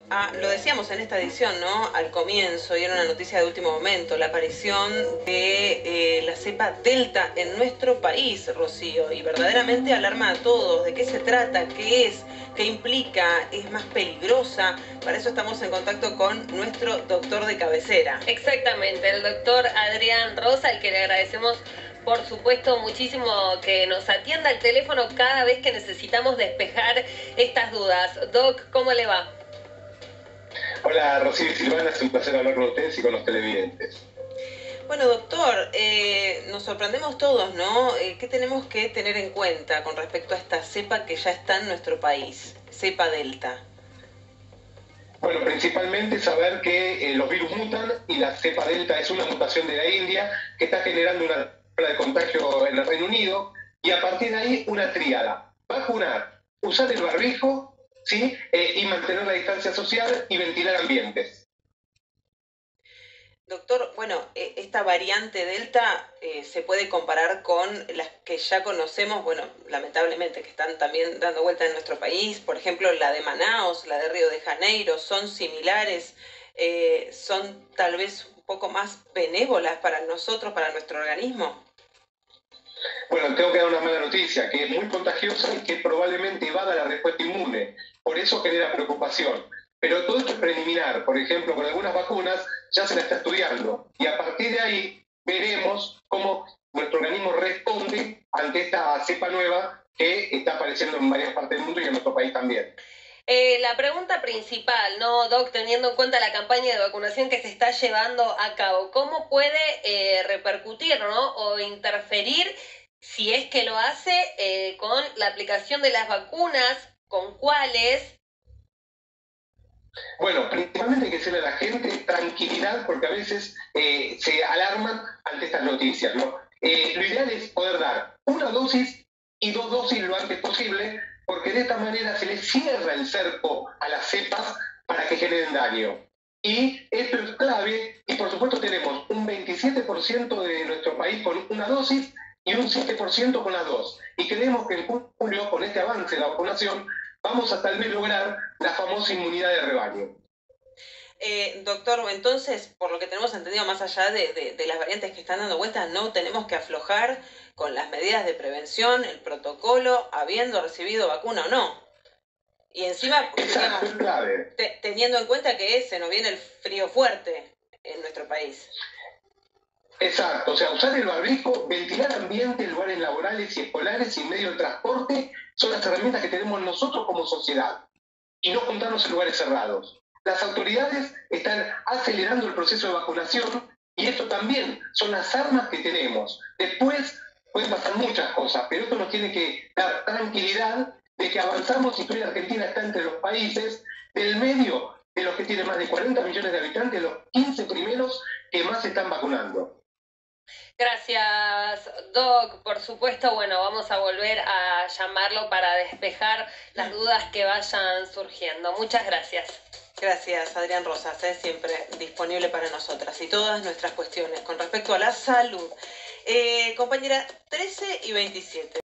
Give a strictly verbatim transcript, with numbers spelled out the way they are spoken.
Ah, lo decíamos en esta edición, ¿no? Al comienzo, y era una noticia de último momento, la aparición de eh, la cepa Delta en nuestro país, Rocío, y verdaderamente alarma a todos. ¿De qué se trata? ¿Qué es? ¿Qué implica? ¿Es más peligrosa? Para eso estamos en contacto con nuestro doctor de cabecera. Exactamente, el doctor Adrián Rosa, al que le agradecemos por supuesto muchísimo que nos atienda al teléfono cada vez que necesitamos despejar estas dudas. Doc, ¿cómo le va? Hola, Rocío y Silvana, es un placer hablar con ustedes y con los televidentes. Bueno, doctor, eh, nos sorprendemos todos, ¿no? Eh, ¿qué tenemos que tener en cuenta con respecto a esta cepa que ya está en nuestro país, cepa Delta? Bueno, principalmente saber que eh, los virus mutan y la cepa Delta es una mutación de la India que está generando una ola de contagio en el Reino Unido y a partir de ahí una tríada. Vacunar, usar el barbijo, ¿sí? Eh, y mantener la distancia social y ventilar ambientes. Doctor, bueno, eh, esta variante Delta eh, se puede comparar con las que ya conocemos, bueno, lamentablemente que están también dando vuelta en nuestro país, por ejemplo, la de Manaos, la de Río de Janeiro, son similares, eh, son tal vez un poco más benévolas para nosotros, para nuestro organismo. Bueno, tengo que dar una mala noticia, que es muy contagiosa y que probablemente evada la respuesta inmune. Por eso genera preocupación. Pero todo esto es preliminar. Por ejemplo, con algunas vacunas ya se la está estudiando. Y a partir de ahí veremos cómo nuestro organismo responde ante esta cepa nueva que está apareciendo en varias partes del mundo y en nuestro país también. Eh, la pregunta principal, ¿no, Doc? Teniendo en cuenta la campaña de vacunación que se está llevando a cabo, ¿cómo puede eh, repercutir, ¿no? O interferir, si es que lo hace, eh, con la aplicación de las vacunas, con cuáles? Bueno, principalmente hay que decirle a la gente tranquilidad porque a veces eh, se alarman ante estas noticias, ¿no? Eh, lo ideal es poder dar una dosis y dos dosis lo antes posible porque de esta manera se le cierra el cerco a las cepas para que generen daño. Y esto es clave y por supuesto tenemos un veintisiete por ciento de nuestro país con una dosis y un siete por ciento con las dos. Y creemos que en julio, con este avance de la vacunación, vamos a tal vez lograr la famosa inmunidad de rebaño. Eh, doctor, entonces, por lo que tenemos entendido, más allá de, de, de las variantes que están dando vueltas, no tenemos que aflojar con las medidas de prevención, el protocolo, habiendo recibido vacuna o no. Y encima, Exacto, digamos, es clave. te, teniendo en cuenta que se nos viene el frío fuerte en nuestro país. Exacto, o sea, usar el barbijo, ventilar ambientes, lugares laborales y escolares y medios de transporte son las herramientas que tenemos nosotros como sociedad y no juntarnos en lugares cerrados. Las autoridades están acelerando el proceso de vacunación y esto también son las armas que tenemos. Después pueden pasar muchas cosas, pero esto nos tiene que dar tranquilidad de que avanzamos y que hoy Argentina está entre los países del medio de los que tienen más de cuarenta millones de habitantes, los quince primeros que más se están vacunando. Gracias, Doc. Por supuesto, bueno, vamos a volver a llamarlo para despejar las dudas que vayan surgiendo. Muchas gracias. Gracias, Adrián Rosas, es siempre disponible para nosotras y todas nuestras cuestiones con respecto a la salud. Eh, compañera, trece y veintisiete.